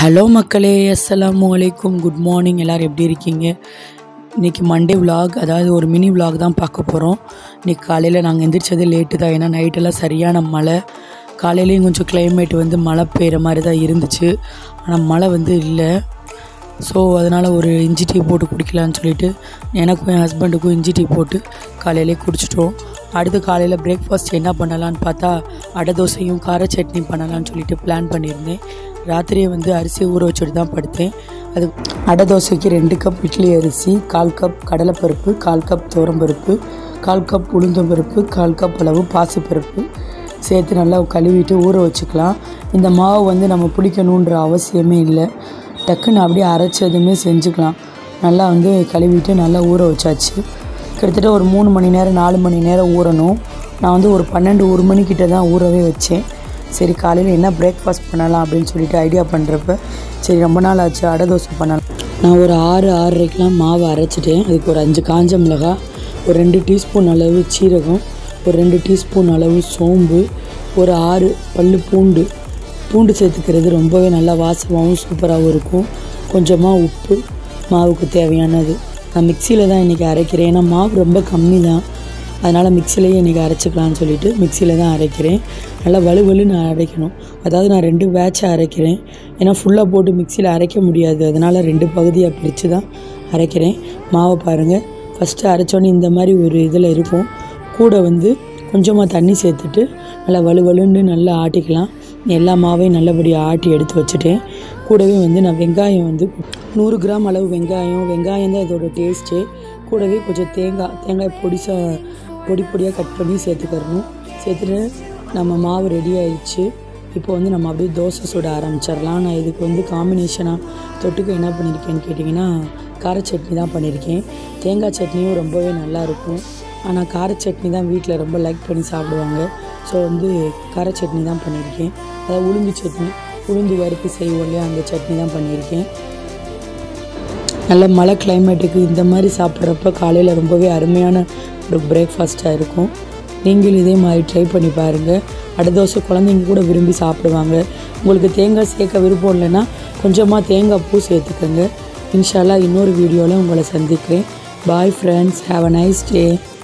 Hello மக்களே, அஸ்ஸலாமு அலைக்கும். Good morning. எல்லோரும் எப்படி இருக்கீங்க? இன்றைக்கி மண்டே விலாக், அதாவது ஒரு மினி விலாக் தான் பார்க்க போகிறோம். இன்றைக்கி காலையில் நாங்கள் எந்திரிச்சது லேட்டு தான், ஏன்னா நைட்டெல்லாம் சரியான மழை. காலையிலேயும் கொஞ்சம் கிளைமேட் மழை பெய்கிற மாதிரி தான் இருந்துச்சு, ஆனால் மழை இல்லை. ஸோ அதனால் ஒரு இஞ்சி டீ போட்டு குடிக்கலான்னு சொல்லிட்டு எனக்கும் என் ஹஸ்பண்டுக்கும் இஞ்சி டீ போட்டு காலையிலே குடிச்சிட்டோம். அடுத்து காலையில் பிரேக்ஃபாஸ்ட் என்ன பண்ணலான்னு பார்த்தா அடை தோசையும் கார சட்னி பண்ணலான்னு சொல்லிட்டு பிளான் பண்ணியிருந்தேன். ராத்திரியே அரிசி ஊற வச்சுட்டு தான் படுத்தேன். அது அடை தோசைக்கு 2 கப் இட்லி அரிசி, 1/4 கப் கடலைப்பருப்பு, 1/4 கப் துவரம்பருப்பு, 1/4 கப் உளுந்தம்பருப்பு, 1/4 கப் அளவு பாசிப்பருப்பு சேர்த்து நல்லா கழுவிட்டு ஊற வச்சுக்கலாம். இந்த மாவு நம்ம புளிக்கணுன்ற அவசியமே இல்லை, டக்குன்னு அப்படியே அரைச்சதுமே செஞ்சுக்கலாம். நல்லா கழுவிட்டு நல்லா ஊற வச்சாச்சு. கிட்டத்தட்ட ஒரு 3 மணி நேரம் 4 மணி நேரம் ஊறணும். நான் ஒரு 12-1 மணிக்கிட்ட தான் ஊறவே வச்சேன். சரி, காலையில் என்ன பிரேக்ஃபாஸ்ட் பண்ணலாம் அப்படின்னு சொல்லிட்டு ஐடியா பண்ணுறப்ப சரி ரொம்ப நாள் ஆச்சு, அடை தோசை பண்ணலாம். நான் ஒரு 6-6:30க்கெலாம் மாவு அரைச்சிட்டேன். அதுக்கு ஒரு 5 காஞ்ச மிளகாய், ஒரு 2 டீஸ்பூன் அளவு சீரகம், ஒரு 2 டீஸ்பூன் அளவு சோம்பு, ஒரு 6 பல் பூண்டு சேர்த்துக்கிறது ரொம்பவே நல்லா வாசமாகவும் சூப்பராகவும் இருக்கும். கொஞ்சமாக உப்பு, மாவுக்கு தேவையானது. நான் மிக்சியில் தான் இன்றைக்கி அரைக்கிறேன், ஏன்னா மாவு ரொம்ப கம்மி தான், அதனால் மிக்சிலேயே இன்றைக்கி அரைச்சிக்கலான்னு சொல்லிட்டு மிக்சியில் தான் அரைக்கிறேன். நல்லா வலுவலுன்னு அரைக்கணும். அதாவது நான் 2 பேட்சாக அரைக்கிறேன், ஏன்னா ஃபுல்லாக போட்டு மிக்சியில் அரைக்க முடியாது, அதனால் 2 பகுதியாக பிரித்து தான் அரைக்கிறேன். மாவை பாருங்கள், ஃபஸ்ட்டு அரைச்சோன்னே இந்த மாதிரி ஒரு இதில் இருக்கும். கூட கொஞ்சமாக தண்ணி சேர்த்துட்டு நல்லா வலுவலுன்னு நல்லா ஆட்டிக்கலாம். எல்லா மாவையும் நல்லபடியாக ஆட்டி எடுத்து வச்சுட்டேன். கூடவே நான் வெங்காயம் 100 கிராம் அளவு வெங்காயம் தான் இதோட டேஸ்ட்டு. கூடவே கொஞ்சம் தேங்காய் பொடியாக கட் பண்ணி சேர்த்துக்கிறணும். சேர்த்துட்டு நம்ம மாவு ரெடி ஆயிடுச்சு. இப்போ நம்ம அப்படியே தோசை சுட ஆரம்பிச்சிடலாம். நான் இதுக்கு காம்பினேஷனாக தொட்டுக்க என்ன பண்ணியிருக்கேன்னு கேட்டிங்கன்னா கார சட்னி தான் பண்ணியிருக்கேன். தேங்காய் சட்னியும் ரொம்பவே நல்லாயிருக்கும், ஆனால் கார சட்னி தான் வீட்டில் ரொம்ப லைக் பண்ணி சாப்பிடுவாங்க. ஸோ கார சட்னி தான் பண்ணியிருக்கேன். அதாவது உளுந்து சட்னி, உளுந்து வறுத்து செய்வோம் இல்லையா, அந்த சட்னி தான் பண்ணியிருக்கேன். நல்ல மழை கிளைமேட்டுக்கு இந்த மாதிரி சாப்பிட்றப்ப காலையில் ரொம்பவே அருமையான ஒரு பிரேக்ஃபாஸ்ட்டாக இருக்கும். நீங்களும் இதே மாதிரி ட்ரை பண்ணி பாருங்கள். அடை தோசை குழந்தைங்க கூட விரும்பி சாப்பிடுவாங்க. உங்களுக்கு தேங்காய் சேர்க்க விருப்பம் இல்லைன்னா கொஞ்சமாக தேங்காய் பூ சேர்த்துக்கோங்க. இன்ஷா அல்லாஹ் இன்னொரு வீடியோவில் உங்களை சந்திக்கிறேன். Bye friends, have a nice day.